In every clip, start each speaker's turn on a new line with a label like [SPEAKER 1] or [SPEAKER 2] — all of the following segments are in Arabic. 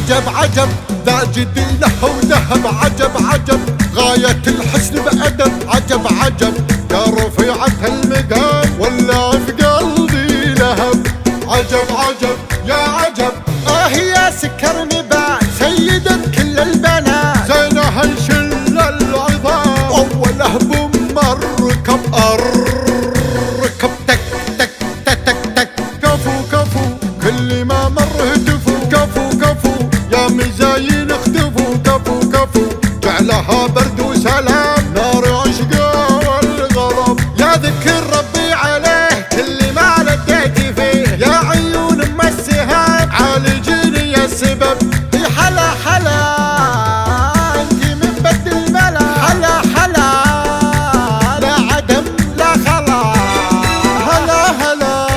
[SPEAKER 1] عجب عجب ذا جديله وذهب عجب عجب غاية الحسن بأدب عجب عجب يا رفيعة المقام ولا في قلبي لهب عجب عجب يا عجب يا سكر نبات سيدة كل البنات زينها يشل العظام أوله بمركب أركب تك تك تك تك تك كفو كفو كل ما مر هتفوا كفو كفو يا مزاين اختفوا كفو كفو جعلها برد وسلام نار عشقه والغضب يا ذكر ربي عليه كل ما لقيت فيه يا عيون ام السهام عالجيني يا السبب حلا حلا انتي من بد الملا حلا حلا لا عدم لا خلا هلا هلا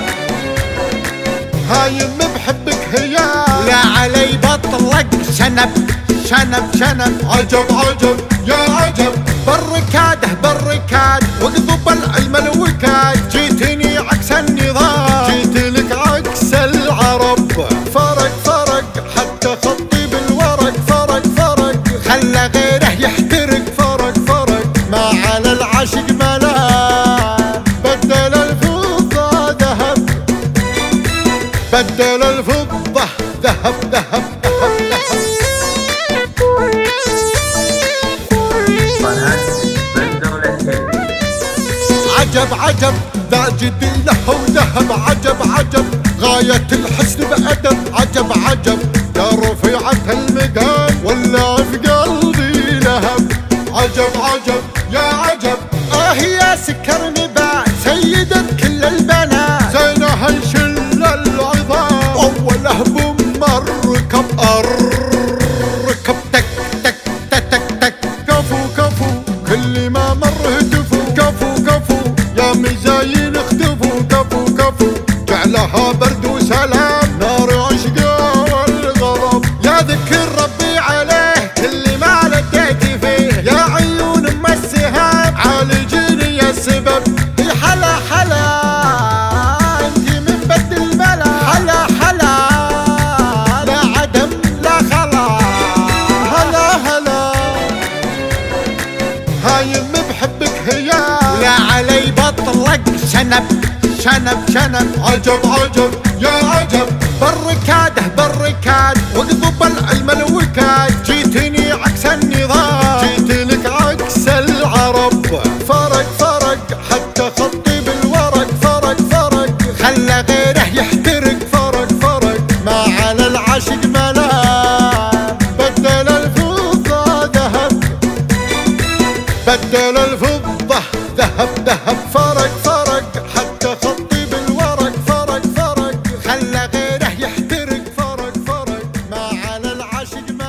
[SPEAKER 1] هايم بحبك هيا لا علي بطلق شنب شنب شنب عجب عجب يا عجب بالركاده بالركاد واقضب العلم الوكاد جيتني عكس النظام جيت لك عكس العرب فرق فرق حتى خطي بالورق فرق فرق خلى غيره يحترق فرق فرق ما على العاشق ملا بدل الفضة ذهب بدل الفضة ذهب ذهب عجب عجب ذا جديله وذهب عجب عجب غاية الحسن بأدب عجب عجب يا رفيعة المقام ولا في قلبي لهب عجب عجب يا عجب يا سكر نبات سيدة كل البنات زينها يشل العظام أوله بمركب أركب تك تك تك تك تك كفو كفو كل ما مر هتفوا كفو كفو يا مزاين اختفوا كفو كفو جعلها برد وسلام نار عشقه والغضب يا ذكر ربي عليه كل ما لقيت فيه يا عيون ام السهام عالجيني يا السبب حلا حلا انتي من بد الملا حلا حلا لا عدم لا خلا هلا هلا هايم بحبك هيا لا علي بطلق شنب شنب شنب عجب عجب يا عجب بالركاده بالركاد واقضب العلم الوكاد جيتني عكس النظام جيت لك عكس العرب فرق فرق حتى خطي بالورق فرق فرق خلى غيره يحترق فرق فرق ما على العاشق ملا بدل الفضة ذهب بدل الفضة ذهب ذهب فرق فرق حتى خطي بالورق فرق فرق خلى غيره يحترق فرق فرق ما على العاشق